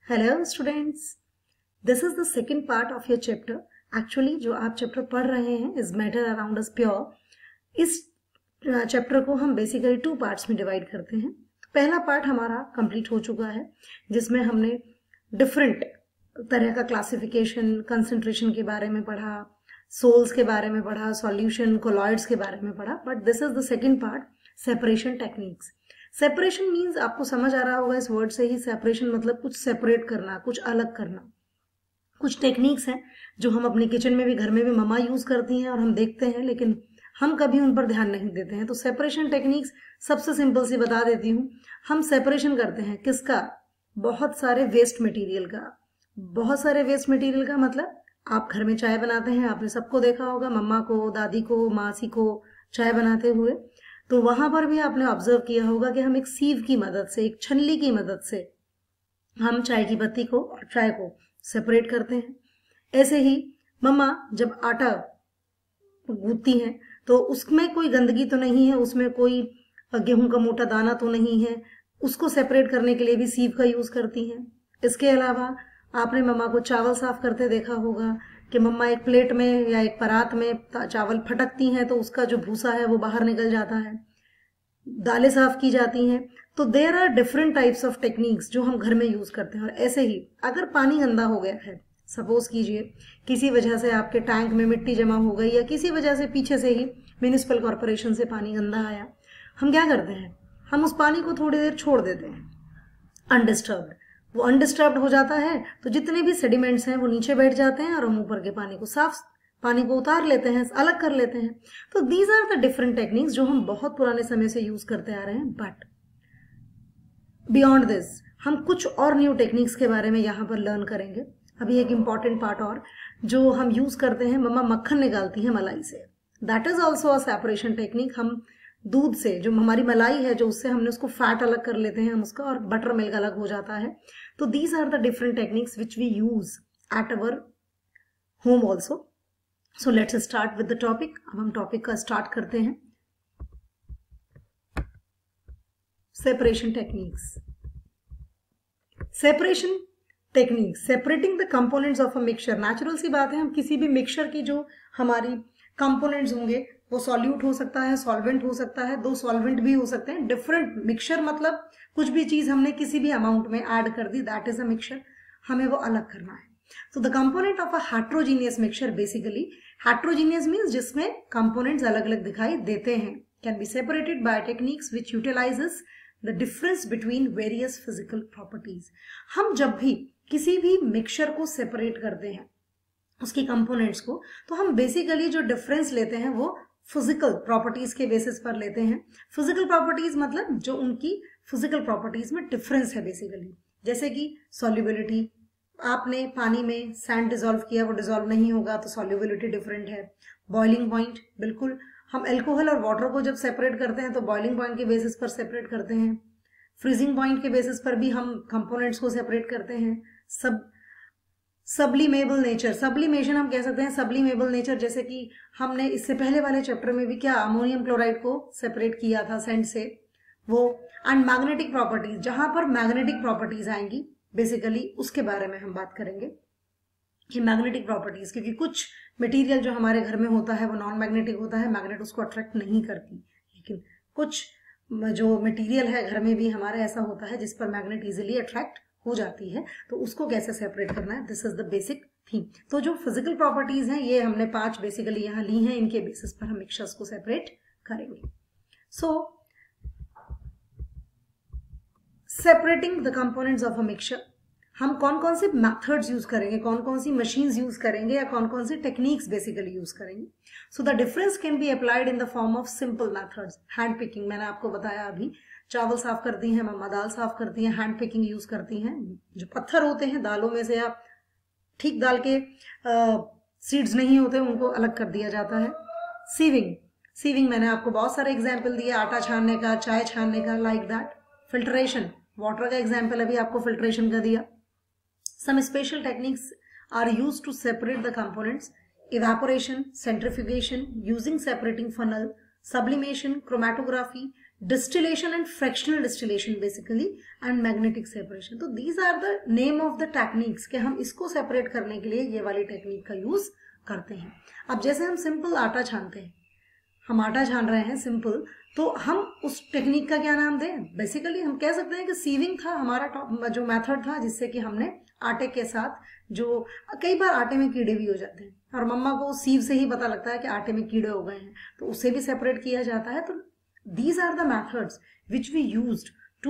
Hello students, this is the second part of your chapter. Actually जो आप chapter पढ़ रहे हैं is matter around us pure. इस चैप्टर को हम बेसिकली टू पार्ट्स में डिवाइड करते हैं। पहला पार्ट हमारा कंप्लीट हो चुका है जिसमें हमने डिफरेंट तरह का क्लासिफिकेशन, कंसंट्रेशन के बारे में पढ़ा, सोल्स के बारे में पढ़ा, सॉल्यूशन, कोलॉइड्स के बारे में पढ़ा। But this is the second part, separation techniques. Separation means आपको समझ आ रहा होगा इस वर्ड से ही, सेपरेशन मतलब कुछ सेपरेट करना, कुछ अलग करना। कुछ टेक्निक्स हैं जो हम अपने किचन में भी, घर में भी मम्मा यूज करती हैं और हम देखते हैं, लेकिन हम कभी उन पर ध्यान नहीं देते हैं। तो सेपरेशन टेक्निक्स सबसे सिंपल सी बता देती हूँ। हम सेपरेशन करते हैं किसका? बहुत सारे वेस्ट मटेरियल का। बहुत सारे वेस्ट मटेरियल का मतलब आप घर में चाय बनाते हैं, आपने सबको देखा होगा, मम्मा को, दादी को, मासी को चाय बनाते हुए। तो वहां पर भी आपने ऑब्जर्व किया होगा कि हम एक सीव की मदद से, एक छन्नी की मदद से हम चाय की पत्ती को और चाय को सेपरेट करते हैं। ऐसे ही मम्मा जब आटा गूंथती हैं तो उसमें कोई गंदगी तो नहीं है, उसमें कोई गेहूं का मोटा दाना तो नहीं है, उसको सेपरेट करने के लिए भी सीव का यूज करती हैं। इसके अलावा आपने मम्मा को चावल साफ करते देखा होगा कि मम्मा एक प्लेट में या एक परात में चावल फटकती हैं तो उसका जो भूसा है वो बाहर निकल जाता है। दालें साफ की जाती हैं। तो there are different types of techniques जो हम घर में यूज करते हैं। और ऐसे ही अगर पानी गंदा हो गया है, सपोज कीजिए किसी वजह से आपके टैंक में मिट्टी जमा हो गई या किसी वजह से पीछे से ही म्युनिसिपल कॉर्पोरेशन से पानी गंदा आया, हम क्या करते हैं? हम उस पानी को थोड़ी देर छोड़ देते हैं अनडिस्टर्ब्ड। वो अनडिस्टर्ब्ड हो जाता है तो जितने भी सेडिमेंट्स हैं वो नीचे बैठ जाते हैं और हम ऊपर के पानी को उतार लेते हैं, अलग कर लेते हैं। तो these are the different techniques जो हम बहुत पुराने समय से यूज करते आ रहे हैं। बट बियॉन्ड दिस हम कुछ और न्यू टेक्निक्स के बारे में यहाँ पर लर्न करेंगे। अभी एक इंपॉर्टेंट पार्ट और जो हम यूज करते हैं, मम्मा मक्खन निकालती है मलाई से, that is also a separation technique. हम दूध से, जो हमारी मलाई है, जो उससे हमने उसको फैट अलग कर लेते हैं हम उसका, और बटर मिल्क अलग हो जाता है। तो these are the different techniques which we use at our home also. So let's start with the topic. अब हम टॉपिक का स्टार्ट करते हैं। Separation techniques. Separation techniques, separating the components of a mixture. Natural सी बात है, हम किसी भी मिक्सचर की जो हमारी कंपोनेंट्स होंगे वो सॉल्यूट हो सकता है, सॉल्वेंट हो सकता है, दो सॉल्वेंट भी हो सकते हैं। डिफरेंट मिक्सचर मतलब कुछ भी चीज हमने किसी भी अमाउंट में ऐड कर दी, दैट इज अ मिक्सचर। हमें वो अलग करना है। So the component of a heterogeneous mixture, basically heterogeneous means जिसमें components अलग अलग दिखाई देते हैं, can be separated by techniques which utilizes the difference between various physical properties। हम जब भी किसी भी मिक्सचर को सेपरेट करते हैं, उसकी कंपोनेंट्स को, तो हम बेसिकली जो डिफरेंस लेते हैं वो फिजिकल प्रॉपर्टीज के बेसिस पर लेते हैं। फिजिकल प्रॉपर्टीज मतलब जो उनकी फिजिकल प्रॉपर्टीज में डिफरेंस है बेसिकली, जैसे कि सॉल्युबिलिटी। आपने पानी में सैंड डिसॉल्व किया, वो डिसॉल्व नहीं होगा तो सॉल्युबिलिटी डिफरेंट है। बॉइलिंग पॉइंट, बिल्कुल हम अल्कोहल और वाटर को जब सेपरेट करते हैं तो बॉइलिंग पॉइंट के बेसिस पर सेपरेट करते हैं। फ्रीजिंग पॉइंट के बेसिस पर भी हम कंपोनेंट्स को सेपरेट करते हैं। सब्लिमेबल नेचर, सब्लिमेशन हम कह सकते हैं, सब्लिमेबल नेचर, जैसे कि हमने इससे पहले वाले चैप्टर में भी क्या अमोनियम क्लोराइड को सेपरेट किया था सैंड से, वो। एंड मैग्नेटिक प्रॉपर्टीज, जहां पर मैग्नेटिक प्रॉपर्टीज आएंगी बेसिकली उसके बारे में हम बात करेंगे कि मैग्नेटिक प्रॉपर्टीज, क्योंकि कुछ मटेरियल जो हमारे घर में होता है वो नॉन मैग्नेटिक होता है, मैग्नेट उसको अट्रैक्ट नहीं करती, लेकिन कुछ जो मटेरियल है घर में भी हमारा ऐसा होता है जिस पर मैग्नेट इजीली अट्रैक्ट हो जाती है। तो उसको कैसे सेपरेट करना है, this is the basic thing. तो जो फिजिकल प्रॉपर्टीज हैं ये हमने 5 बेसिकली यहाँ ली हैं, इनके बेसिस पर हम मिक्सचर्स को सेपरेट करेंगे। So separating the components of a mixture, हम कौन कौन से मेथड्स यूज करेंगे, कौन कौन सी मशीन्स यूज करेंगे या कौन कौन सी टेक्निक्स बेसिकली यूज करेंगे। So the difference can be applied in the form of simple methods. Hand picking, मैंने आपको बताया अभी, चावल साफ करती हैं मम्मा, दाल साफ करती हैं, हैंड पिकिंग यूज करती हैं। जो पत्थर होते हैं दालों में से या ठीक दाल के सीड्स नहीं होते उनको अलग कर दिया जाता है। सीविंग, सीविंग मैंने आपको बहुत सारे एग्जाम्पल दिए, आटा छानने का, चाय छानने का, लाइक दैट। फिल्ट्रेशन, वाटर का एग्जाम्पल अभी आपको फिल्ट्रेशन का दिया। Some special techniques are used to separate the components: evaporation, centrifugation, using separating funnel, sublimation, chromatography, distillation and fractional distillation basically, and magnetic separation. तो these are the name of the techniques कि हम इसको separate करने के लिए ये वाली technique का यूज करते हैं. अब जैसे हम सिंपल आटा छानते हैं, हम आटा छान रहे हैं सिंपल, तो हम उस टेक्निक का क्या नाम दें? बेसिकली हम कह सकते हैं कि सीविंग था हमारा जो मेथड था, जिससे कि हमने आटे के साथ, जो कई बार आटे में कीड़े भी हो जाते हैं और मम्मा को सीव से ही पता लगता है कि आटे में कीड़े हो गए हैं, तो उससे भी सेपरेट किया जाता है. तो these are the methods which we used to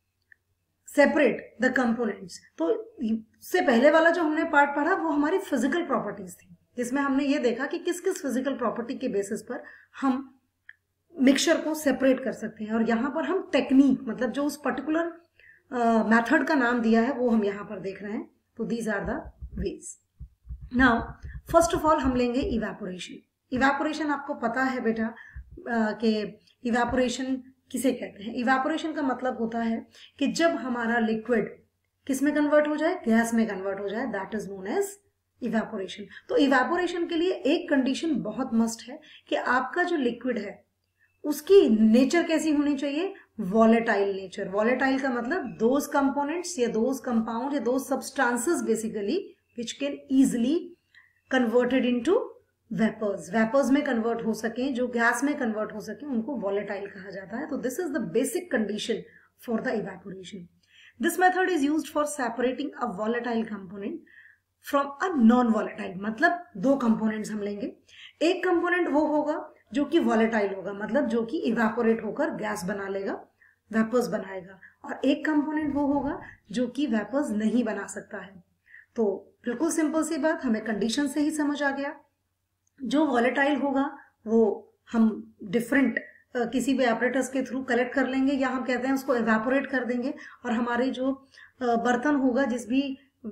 separate the components. तो इससे पहले वाला जो हमने पार्ट पढ़ा वो हमारी फिजिकल प्रॉपर्टीज थी, जिसमें हमने ये देखा कि किस किस फिजिकल प्रॉपर्टी के बेसिस पर हम मिक्सचर को सेपरेट कर सकते हैं. और यहाँ पर हम टेक्निक, मतलब जो उस पर्टिकुलर मेथड का नाम दिया है वो हम यहाँ पर देख रहे हैं. तो these are the ways. Now first of all हम लेंगे इवेपोरेशन. इवेपोरेशन आपको पता है बेटा कि इवेपोरेशन किसे कहते हैं. इवेपोरेशन का मतलब होता है कि जब हमारा लिक्विड किस में कन्वर्ट हो जाए? गैस में कन्वर्ट हो जाए. That is known as evaporation. तो इवेपोरेशन के लिए एक कंडीशन बहुत मस्ट है कि आपका जो लिक्विड है उसकी नेचर कैसी होनी चाहिए? Volatile nature. वॉलेटाइल का मतलब दोज कंपोनेंट्स या दोज कंपाउंड या those substances basically which can easily converted into vapours. Vapours में कन्वर्ट हो सके, जो गैस में कन्वर्ट हो सके, उनको वॉलेटाइल कहा जाता है. तो this is the basic condition for the evaporation. This method is used for separating a volatile component from a non volatile. मतलब दो कंपोनेंट्स हम लेंगे. एक कंपोनेंट वो होगा जो कि वॉलेटाइल होगा, मतलब जो कि इवेपोरेट होकर गैस बना लेगा, वेपर्स बनाएगा. और एक कंपोनेंट वो होगा जो कि वेपर्स नहीं बना सकता है. तो बिल्कुल सिंपल सी बात, हमें कंडीशन से ही समझ आ गया. जो वॉलेटाइल होगा वो हम डिफरेंट किसी भी एपरेटस के थ्रू कलेक्ट कर लेंगे, या हम कहते हैं उसको इवेपोरेट कर देंगे. और हमारे जो बर्तन होगा, जिस भी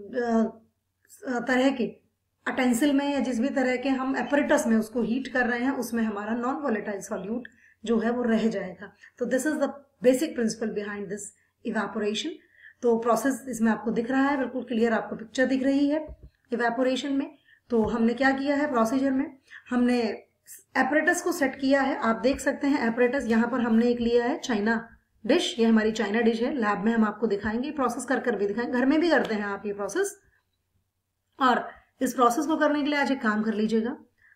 तरह के अटेंसिल में या जिस भी तरह के हम एपरेटस में उसको हीट कर रहे हैं, उसमें हमारा नॉन वॉलेटाइल सॉल्यूट जो है वो रह जाएगा. तो this is the basic principle behind this evaporation. तो प्रोसेस इसमें आपको दिख रहा है, बिल्कुल क्लियर आपको पिक्चर दिख रही है इवेपोरेशन में. तो हमने क्या किया है प्रोसीजर में? हमने एपरेटस को सेट किया है. आप देख सकते हैं एपरेटस यहाँ पर हमने एक लिया है चाइना डिश. ये हमारी चाइना डिश है. लैब में हम आपको दिखाएंगे, प्रोसेस कर भी दिखाएंगे, घर में भी करते हैं आप ये प्रोसेस. और इस प्रोसेस को करने के लिए आज एक काम कर लीजिएगा.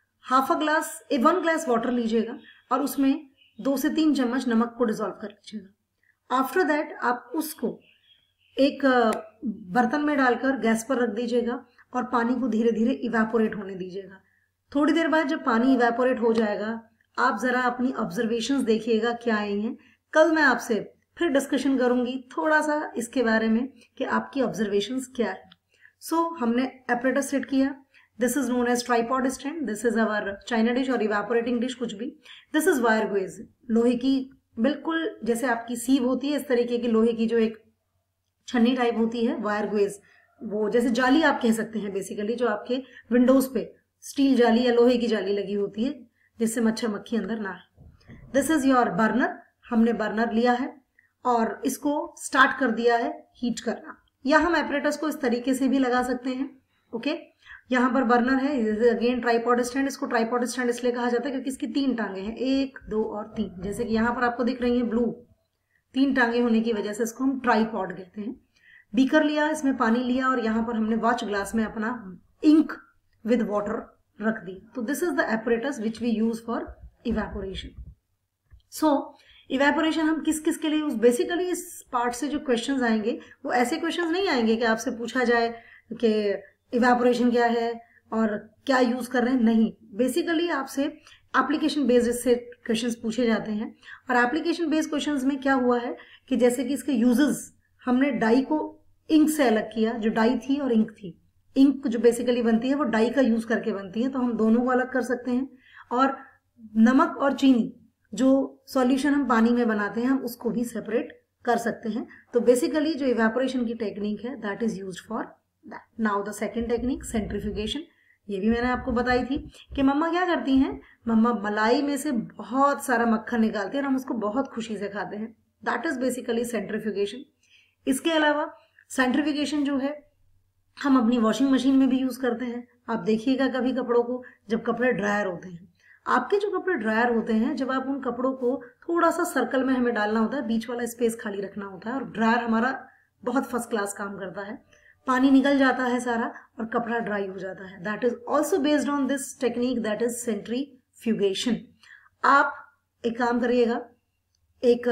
1 ग्लास वाटर लीजिएगा और उसमें 2 से 3 चम्मच नमक को डिसॉल्व कर लीजिएगा. आफ्टर दैट आप उसको एक बर्तन में डालकर गैस पर रख दीजिएगा और पानी को धीरे धीरे इवेपोरेट होने दीजिएगा. थोड़ी देर बाद जब पानी इवेपोरेट हो जाएगा, आप जरा अपनी ऑब्जर्वेशंस देखिएगा क्या आई हैं. कल मैं आपसे फिर डिस्कशन करूंगी थोड़ा सा इसके बारे में कि आपकी ऑब्जर्वेशंस क्या है. सो हमने एपरेटस सेट किया. This is known as tripod stand. This is our china dish और इवेपोरेटिंग डिश, कुछ भी. दिस इज वायर ग्वेज, लोहे की, बिल्कुल जैसे आपकी सीव होती है इस तरीके की लोहे की जो एक छन्नी टाइप होती है, वायर ग्वेज, वो जैसे जाली आप कह सकते हैं बेसिकली, जो आपके विंडोज पे स्टील जाली या लोहे की जाली लगी होती है जिससे मच्छर मक्खी अंदर ना आए. This is your burner. हमने बर्नर लिया है और इसको स्टार्ट कर दिया है हीट करना, या हम एपरेटस को इस तरीके से भी लगा सकते हैं. ओके, यहाँ पर बर्नर है. Again tripod stand. इसको ट्राइपॉड स्टैंड इसलिए कहा जाता है क्योंकि इसकी 3 टांगे हैं, 1, 2 और 3. जैसे कि यहाँ पर आपको दिख रही है ब्लू, 3 टांगे होने की वजह से इसको हम ट्राइपॉड कहते हैं. बीकर लिया, इसमें पानी लिया और यहाँ पर हमने वॉच ग्लास में अपना इंक विद वाटर रख दी. तो this is the apparatus which we use for evaporation. So evaporation हम किस किस के लिए यूज, बेसिकली इस पार्ट से जो क्वेश्चंस आएंगे वो ऐसे क्वेश्चंस नहीं आएंगे कि आपसे पूछा जाए कि इवेपोरेशन क्या है और क्या यूज कर रहे हैं. नहीं, बेसिकली आपसे एप्लीकेशन बेस्ड इससे क्वेश्चंस पूछे जाते हैं. और एप्लीकेशन बेस्ड क्वेश्चंस में क्या हुआ है कि जैसे कि इसके यूजेस, हमने डाई को इंक से अलग किया. जो डाई थी और इंक थी, इंक जो बेसिकली बनती है वो डाई का यूज करके बनती है, तो हम दोनों को अलग कर सकते हैं. और नमक और चीनी जो सॉल्यूशन हम पानी में बनाते हैं, हम उसको भी सेपरेट कर सकते हैं. तो बेसिकली जो इवेपोरेशन की टेक्निक है that is used for that. Now the second technique, centrifugation. ये भी मैंने आपको बताई थी कि मम्मा क्या करती हैं, मम्मा मलाई में से बहुत सारा मक्खन निकालती है और हम उसको बहुत खुशी से खाते हैं. That is basically centrifugation. इसके अलावा सेंट्रीफ्यूगेशन जो है हम अपनी वॉशिंग मशीन में भी यूज करते हैं. आप देखिएगा कभी कपड़ों को, जब कपड़े ड्रायर होते हैं आपके जो कपड़े ड्रायर होते हैं, जब आप उन कपड़ों को थोड़ा सा सर्कल में हमें डालना होता है, बीच वाला स्पेस खाली रखना होता है, और ड्रायर हमारा बहुत फर्स्ट क्लास काम करता है, पानी निकल जाता है सारा और कपड़ा ड्राई हो जाता है। That is also based on this technique, that is centrifugation. आप एक काम करिएगा, एक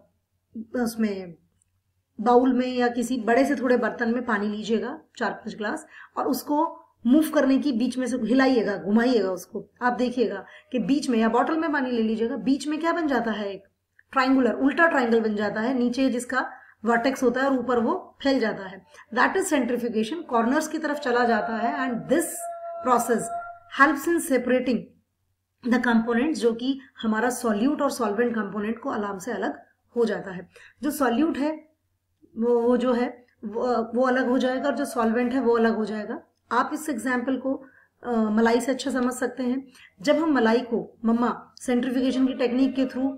उसमें बाउल में या किसी बड़े से थोड़े बर्तन में पानी लीजिएगा 4-5 ग्लास, और उसको मूव करने की बीच में से हिलाइएगा, घुमाइएगा उसको। आप देखिएगा कि बीच में, या बॉटल में पानी ले लीजिएगा, बीच में क्या बन जाता है, एक ट्राइंगुलर उल्टा ट्राइंगल बन जाता है, नीचे जिसका वर्टेक्स होता है और ऊपर वो फैल जाता है। दैट इज सेंट्रीफ्यूगेशन, कॉर्नर्स की तरफ चला जाता है। And this process helps in separating the components, जो कि हमारा सॉल्यूट और सॉल्वेंट कंपोनेंट को आराम से अलग हो जाता है। जो सॉल्यूट है वो जो है वो अलग हो जाएगा, और जो सॉल्वेंट है वो अलग हो जाएगा। आप इस एग्जाम्पल को मलाई से अच्छा समझ सकते हैं। जब हम मलाई को मम्मा सेंट्रीफ्यूगेशन की टेक्निक के थ्रू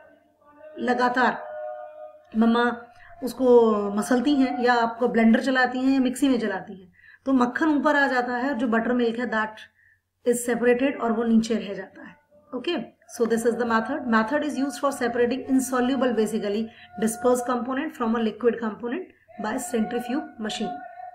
लगातार मम्मा उसको मसलती हैं, या आपको ब्लेंडर चलाती हैं या मिक्सी में चलाती हैं, तो मक्खन ऊपर आ जाता है, और जो बटर मिल्क है दैट इज सेपरेटेड और वो नीचे रह जाता है। Okay, so this is the method is used for separating insoluble, basically dispersed component from a liquid component by centrifuge machine.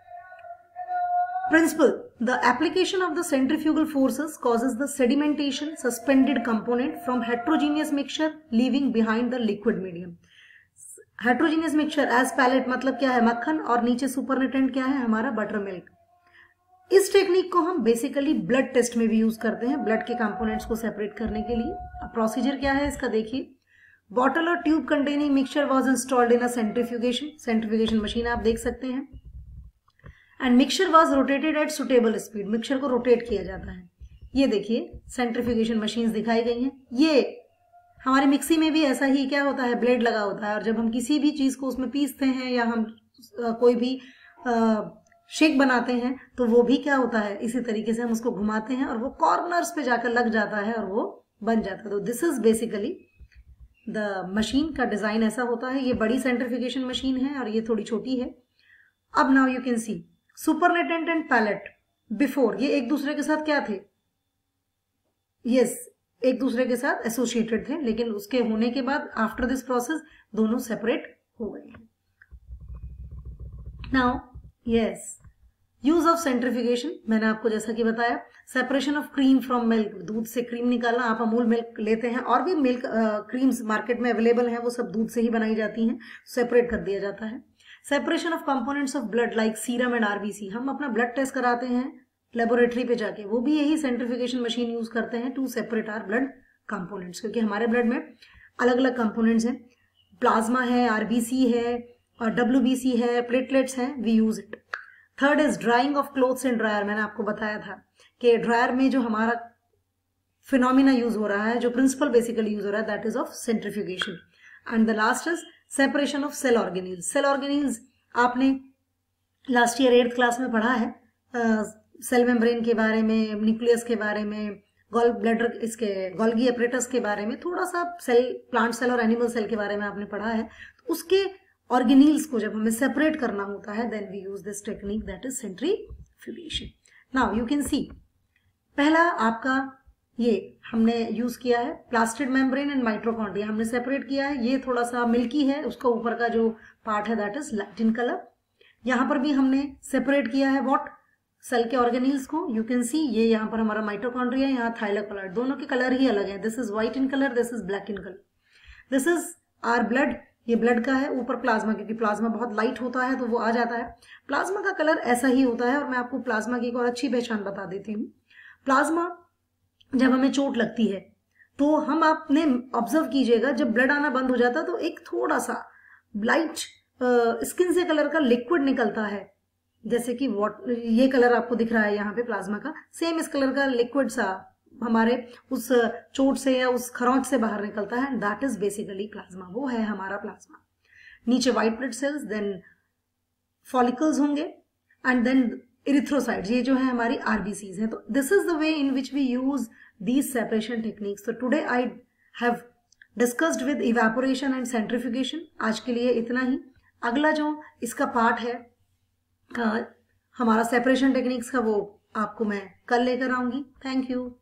Principle: the application of the centrifugal forces causes the sedimentation suspended component from heterogeneous mixture leaving behind the liquid medium. heterogeneous mixture as palette मतलब क्या है, मक्खन, और नीचे supernatant क्या है, हमारा butter milk. इस टेक्निक को हम बेसिकली ब्लड टेस्ट में भी यूज करते हैं, ब्लड के कंपोनेंट्स को सेपरेट करने के लिए। प्रोसीजर क्या है इसका देखिए। बॉटल और tube containing mixture was installed in a centrifugation machine, आप देख सकते हैं। And mixture was rotated at suitable speed, mixture को रोटेट किया जाता है। ये देखिए सेंट्रीफ्यूगेशन मशीन्स दिखाई गई हैं। ये हमारे मिक्सी में भी ऐसा ही क्या होता है, ब्लेड लगा होता है, और जब हम किसी भी चीज को उसमें पीसते हैं या हम कोई भी शेक बनाते हैं तो वो भी क्या होता है, इसी तरीके से हम उसको घुमाते हैं और वो कॉर्नर्स पे जाकर लग जाता है और वो बन जाता है। तो this is basically the machine का डिजाइन ऐसा होता है। ये बड़ी सेंट्रीफ्यूगेशन मशीन है और ये थोड़ी छोटी है। अब now you can see supernatant and pellet before, ये एक दूसरे के साथ क्या थे, यस एक दूसरे के साथ एसोसिएटेड थे, लेकिन उसके होने के बाद आफ्टर दिस प्रोसेस दोनों सेपरेट हो गए हैं। Now yes, use of centrifugation, मैंने आपको जैसा कि बताया, separation of cream from milk, दूध से क्रीम निकालना। आप अमूल मिल्क लेते हैं और भी मिल्क क्रीम्स मार्केट में अवेलेबल हैं, वो सब दूध से ही बनाई जाती हैं, सेपरेट कर दिया जाता है। Separation of components of blood like serum and RBC, हम अपना ब्लड टेस्ट कराते हैं लेबोरेटरी पे जाके, वो भी यही सेंट्रीफ्यूगेशन मशीन यूज करते हैं to separate our blood components, क्योंकि हमारे ब्लड में अलग अलग कंपोनेंट्स हैं, प्लाज्मा है, आरबीसी है और डब्ल्यूबीसी है, प्लेटलेट्स हैं, we use it. Third is drying of clothes in dryer, मैंने आपको बताया था कि ड्रायर में जो हमारा फिनोमिना यूज हो रहा है, जो प्रिंसिपल बेसिकली यूज हो रहा है, that is of centrifugation. And the last is separation of cell organelles. Cell organelles आपने लास्ट ईयर 8th क्लास में पढ़ा है, सेल मेम्ब्रेन के बारे में, न्यूक्लियस के बारे में, गॉल ब्लैडर, इसके गोल्गी एपरेटस के बारे में, थोड़ा सा सेल, प्लांट सेल और एनिमल सेल के बारे में आपने पढ़ा है। तो उसके ऑर्गेनील्स को जब हमें सेपरेट करना होता है, then we use this technique, that is centrifugation. Now you can see, पहला आपका ये हमने यूज किया है प्लास्टिड मेम्ब्रेन एंड माइटोकॉन्ड्रिया, हमने सेपरेट किया है। ये थोड़ा सा मिल्की है, उसका ऊपर का जो पार्ट है that is light in colour. यहां पर भी हमने सेपरेट किया है व्हाट, सेल के ऑर्गेनील्स को। यू कैन सी ये यहाँ पर हमारा माइटोकॉन्ड्रिया, यहाँ थाइलाकोलाइड, दोनों के कलर ही अलग है। This is white in colour, this is black in colour. This is our blood, ये ब्लड का है, ऊपर प्लाज्मा, क्योंकि प्लाज्मा बहुत लाइट होता है तो वो आ जाता है। प्लाज्मा का कलर ऐसा ही होता है, और मैं आपको प्लाज्मा की एक और अच्छी पहचान बता देती हूँ। प्लाज्मा जब हमें चोट लगती है तो हम आपने ऑब्जर्व कीजिएगा, जब ब्लड आना बंद हो जाता है तो एक थोड़ा सा लाइट स्किन से कलर का लिक्विड निकलता है, जैसे कि ये कलर आपको दिख रहा है यहाँ पे प्लाज्मा का, सेम इस कलर का लिक्विड सा हमारे उस चोट से या उस खरोंच से बाहर निकलता है, दैट इज बेसिकली प्लाज्मा, वो है हमारा प्लाज्मा। नीचे white blood cells, then follicles होंगे, एंड देन इरिथ्रोसाइट्स, ये जो है हमारी आरबीसीज है। तो this is the way in which we use these separation techniques. तो today I have discussed with evaporation and centrifugation. आज के लिए इतना ही। अगला जो इसका पार्ट है हमारा सेपरेशन टेक्निक्स का, वो आपको मैं कल लेकर आऊंगी। Thank you.